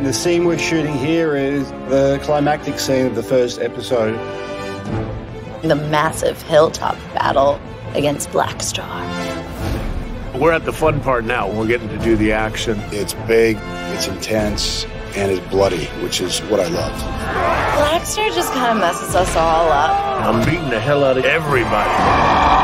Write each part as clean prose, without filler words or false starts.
The scene we're shooting here is the climactic scene of the first episode. The massive Hilltop battle against Black Star. We're at the fun part now. We're getting to do the action. It's big, it's intense, and it's bloody, which is what I love. Black Star just kind of messes us all up. I'm beating the hell out of everybody.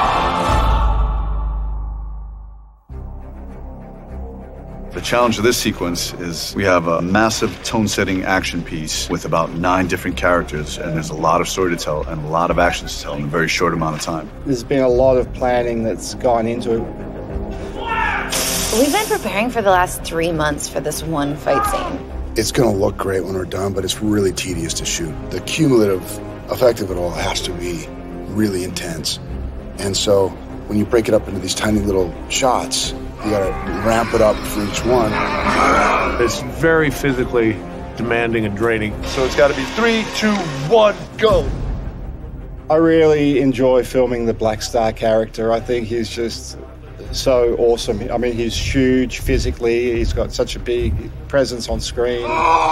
The challenge of this sequence is we have a massive tone-setting action piece with about 9 different characters, and there's a lot of story to tell and a lot of action to tell in a very short amount of time. There's been a lot of planning that's gone into it. We've been preparing for the last 3 months for this one fight scene. It's going to look great when we're done, but it's really tedious to shoot. The cumulative effect of it all has to be really intense. And so when you break it up into these tiny little shots, you gotta ramp it up for each one. It's very physically demanding and draining. So it's gotta be 3, 2, 1, go. I really enjoy filming the Black Star character. I think he's just so awesome. I mean, he's huge physically. He's got such a big presence on screen.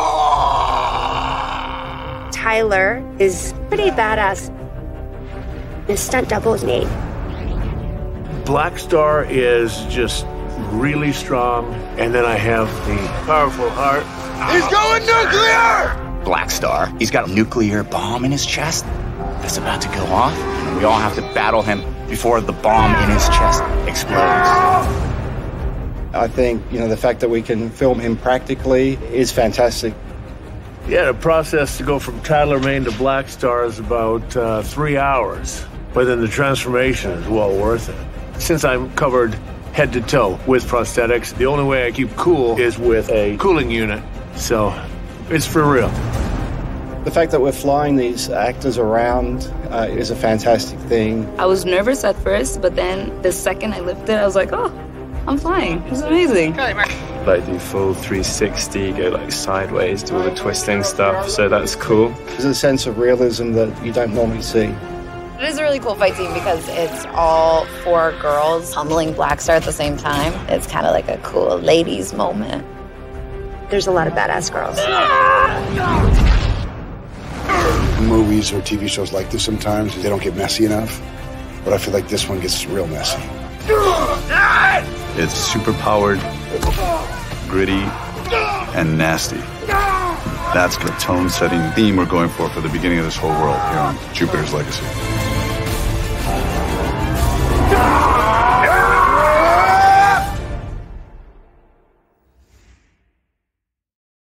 Tyler is pretty badass. His stunt double is Nate. Black Star is just really strong, and then I have the powerful heart. He's going nuclear! Black Star, he's got a nuclear bomb in his chest that's about to go off. We all have to battle him before the bomb in his chest explodes. I think, the fact that we can film him practically is fantastic. Yeah, the process to go from Tyler Maine to Black Star is about 3 hours, but then the transformation is well worth it. Since I'm covered head to toe with prosthetics, the only way I keep cool is with a cooling unit. So it's for real. The fact that we're flying these actors around is a fantastic thing. I was nervous at first, but then the second I lifted, I was like, oh, I'm flying. It's amazing. Like do full 360, go like sideways, do all the twisting stuff, so that's cool. There's a sense of realism that you don't normally see. It is a really cool fight scene because it's all 4 girls pummeling Black Star at the same time. It's kind of like a cool ladies moment. There's a lot of badass girls. Movies or TV shows like this sometimes, they don't get messy enough. But I feel like this one gets real messy. It's super powered, gritty, and nasty. That's the tone-setting theme we're going for the beginning of this whole world here on Jupiter's Legacy.